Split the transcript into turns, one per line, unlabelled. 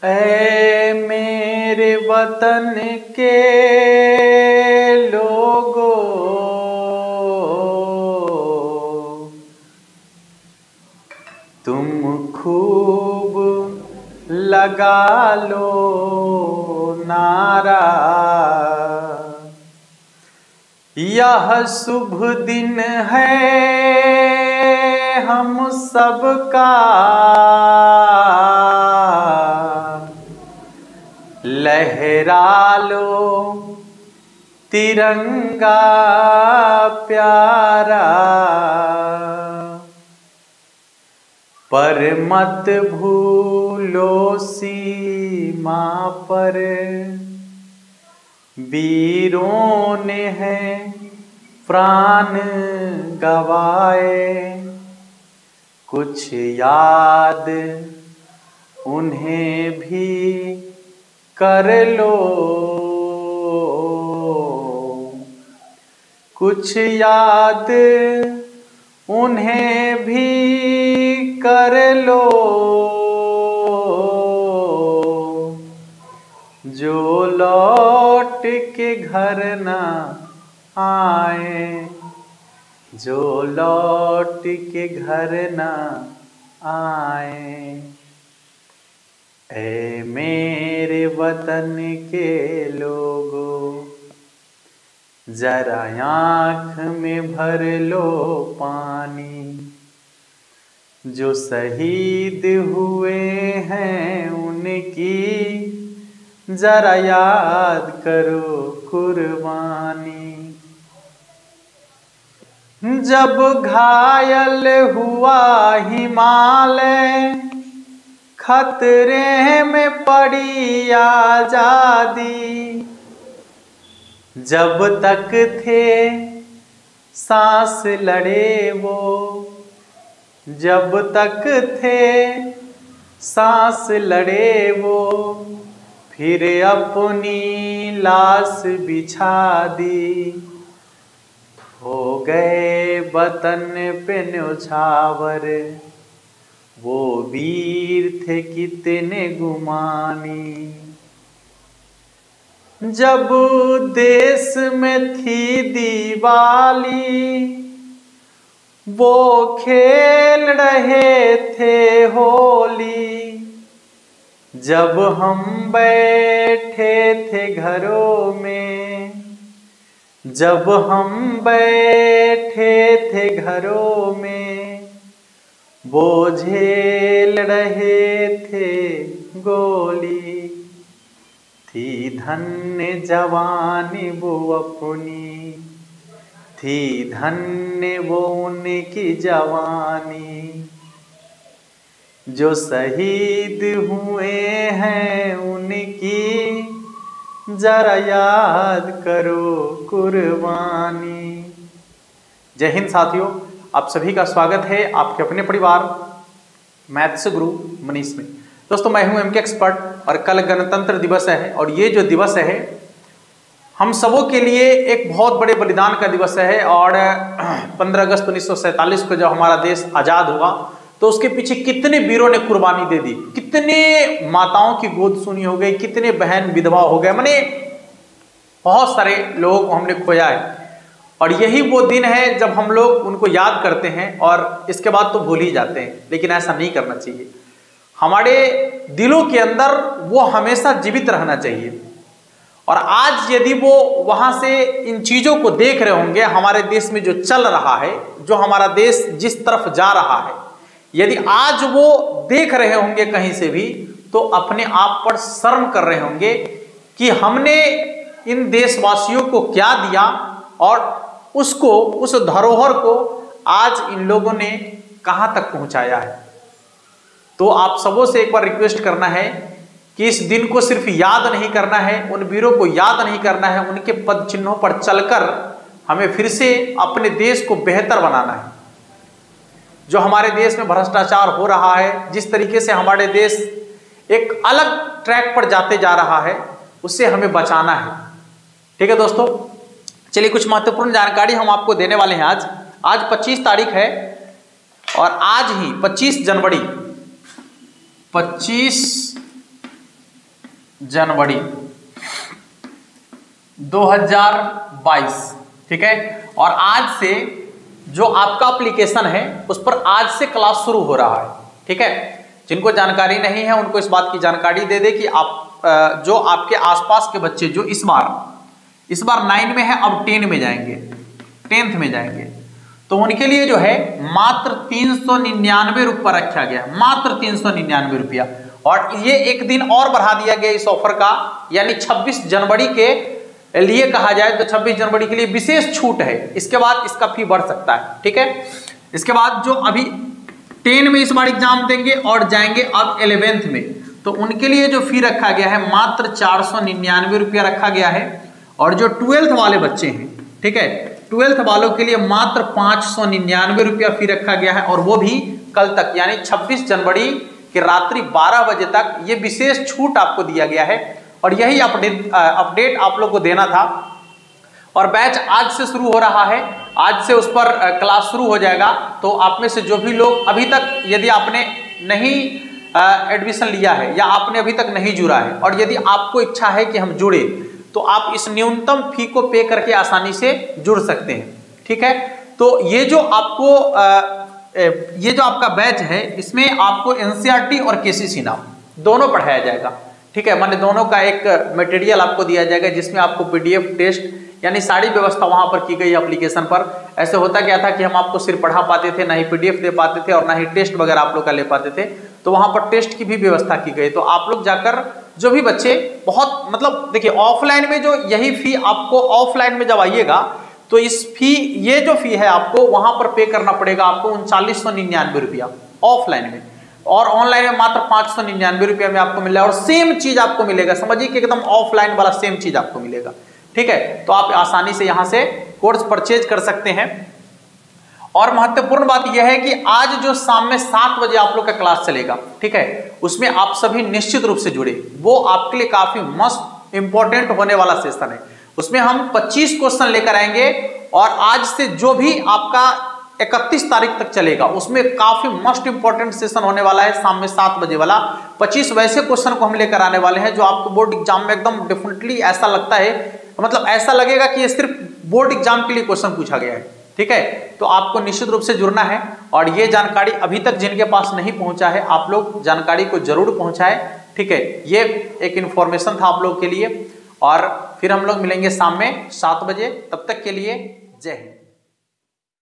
ऐ मेरे वतन के लोगों, तुम खूब लगा लो नारा। यह शुभ दिन है हम सबका, लहरा लो तिरंगा प्यारा। पर मत भूलो सीमा पर वीरों ने है प्राण गवाए। कुछ याद उन्हें भी कर लो, कुछ याद उन्हें भी कर लो, जो लौट के घर न आए, जो लौट के घर न आए। ऐ मेरे वतन के लोगों, जरा आँख में भर लो पानी। जो शहीद हुए हैं उनकी जरा याद करो कुर्बानी। जब घायल हुआ हिमालय, खतरे में पड़ी आजादी। जब तक थे सांस लड़े वो, जब तक थे सांस लड़े वो, फिर अपनी लाश बिछा दी। हो गए वतन पे न्यौछावर, वो वीर थे कितने गुमानी। जब देश में थी दिवाली, वो खेल रहे थे होली। जब हम बैठे थे घरों में, जब हम बैठे थे घरों में, वो झेल रहे थे गोली। थी धन्य जवानी वो अपनी, थी धन्य वो उनकी जवानी। जो शहीद हुए हैं उनकी जरा याद करो कुर्बानी। जय हिंद साथियों, आप सभी का स्वागत है आपके अपने परिवार मैथ्स गुरु मनीष में। दोस्तों, मैं हूं एमके एक्सपर्ट और कल गणतंत्र दिवस है और ये जो दिवस है हम सबों के लिए एक बहुत बड़े बलिदान का दिवस है। और 15 अगस्त 1947 को जब हमारा देश आज़ाद हुआ तो उसके पीछे कितने वीरों ने कुर्बानी दे दी, कितने माताओं की गोद सुनी हो गई, कितने बहन विधवा हो गए, माने बहुत सारे लोगों को हमने खोया है। और यही वो दिन है जब हम लोग उनको याद करते हैं और इसके बाद तो भूल ही जाते हैं, लेकिन ऐसा नहीं करना चाहिए। हमारे दिलों के अंदर वो हमेशा जीवित रहना चाहिए। और आज यदि वो वहां से इन चीजों को देख रहे होंगे, हमारे देश में जो चल रहा है, जो हमारा देश जिस तरफ जा रहा है, यदि आज वो देख रहे होंगे कहीं से भी, तो अपने आप पर शर्म कर रहे होंगे कि हमने इन देशवासियों को क्या दिया और उसको, उस धरोहर को आज इन लोगों ने कहां तक पहुंचाया है। तो आप सबों से एक बार रिक्वेस्ट करना है कि इस दिन को सिर्फ याद नहीं करना है, उन वीरों को याद नहीं करना है, उनके पद चिन्हों पर चलकर हमें फिर से अपने देश को बेहतर बनाना है। जो हमारे देश में भ्रष्टाचार हो रहा है, जिस तरीके से हमारे देश एक अलग ट्रैक पर जाते जा रहा है, उससे हमें बचाना है। ठीक है दोस्तों, चलिए कुछ महत्वपूर्ण जानकारी हम आपको देने वाले हैं। आज 25 तारीख है और आज ही 25 जनवरी 25 जनवरी 2022, ठीक है। और आज से जो आपका एप्लीकेशन है उस पर आज से क्लास शुरू हो रहा है, ठीक है। जिनको जानकारी नहीं है उनको इस बात की जानकारी दे दे कि आप जो आपके आसपास के बच्चे जो इस बार 9 में है, अब 10 में जाएंगे, 10th में जाएंगे, तो उनके लिए जो है मात्र 399 रुपया रखा गया, मात्र 399 रुपया। और ये एक दिन और बढ़ा दिया गया इस ऑफर का, यानी 26 जनवरी के लिए कहा जाए तो 26 जनवरी के लिए विशेष छूट है। इसके बाद इसका फी बढ़ सकता है, ठीक है। इसके बाद जो अभी 10 में इस बार एग्जाम देंगे और जाएंगे अब 11th में, तो उनके लिए जो फी रखा गया है मात्र 499 रुपया रखा गया है। और जो 12th वाले बच्चे हैं, ठीक है, 12th वालों के लिए मात्र 599 रुपया फी रखा गया है, और वो भी कल तक, यानी 26 जनवरी की रात्रि 12 बजे तक ये विशेष छूट आपको दिया गया है। और यही अपडेट आप लोग को देना था। और बैच आज से शुरू हो रहा है, आज से उस पर क्लास शुरू हो जाएगा। तो आप में से जो भी लोग अभी तक, यदि आपने नहीं एडमिशन लिया है या आपने अभी तक नहीं जुड़ा है, और यदि आपको इच्छा है कि हम जुड़े, तो आप इस न्यूनतम फी को पे करके आसानी से जुड़ सकते हैं, ठीक है। तो ये जो आपका बैच है, इसमें आपको एनसीईआरटी और केसीसी नाम दोनों पढ़ाया जाएगा, ठीक है। माने दोनों का एक मटेरियल आपको दिया जाएगा, जिसमें आपको पीडीएफ, टेस्ट, यानी सारी व्यवस्था वहां पर की गई एप्लीकेशन पर। ऐसे होता क्या था कि हम आपको सिर्फ पढ़ा पाते थे, ना ही पीडीएफ दे पाते थे और ना ही टेस्ट वगैरह आप लोग का ले पाते थे। तो वहां पर टेस्ट की भी व्यवस्था की गई। तो आप लोग जाकर जो भी बच्चे बहुत, मतलब देखिए, ऑफलाइन में जो यही फी आपको, ऑफलाइन में जब आइएगा तो इस फी, ये जो फी है आपको वहां पर पे करना पड़ेगा आपको 3999 रुपया ऑफलाइन में, और ऑनलाइन में मात्र 599 रुपया में आपको मिल रहा है। और सेम चीज आपको मिलेगा, समझिए कि एकदम ऑफलाइन वाला सेम चीज आपको मिलेगा, ठीक है। तो आप आसानी से यहां से कोर्स परचेज कर सकते हैं। और महत्वपूर्ण बात यह है कि आज जो शाम में 7 बजे आप लोग का क्लास चलेगा, ठीक है, उसमें आप सभी निश्चित रूप से जुड़े। वो आपके लिए काफी मस्त इंपॉर्टेंट होने वाला सेशन है। उसमें हम 25 क्वेश्चन लेकर आएंगे, और आज से जो भी आपका 31 तारीख तक चलेगा, उसमें काफी मोस्ट इंपॉर्टेंट सेशन होने वाला है, शाम में 7 बजे वाला। 25 वैसे क्वेश्चन को हम लेकर आने वाले हैं जो आपको बोर्ड एग्जाम में एकदम डेफिनेटली ऐसा लगता है, मतलब ऐसा लगेगा कि ये सिर्फ बोर्ड एग्जाम के लिए क्वेश्चन पूछा गया है, ठीक है। तो आपको निश्चित रूप से जुड़ना है। और ये जानकारी अभी तक जिनके पास नहीं पहुंचा है, आप लोग जानकारी को जरूर पहुंचाएं, ठीक है। ये एक इंफॉर्मेशन था आप लोग के लिए। और फिर हम लोग मिलेंगे शाम में 7 बजे, तब तक के लिए जय हिंद।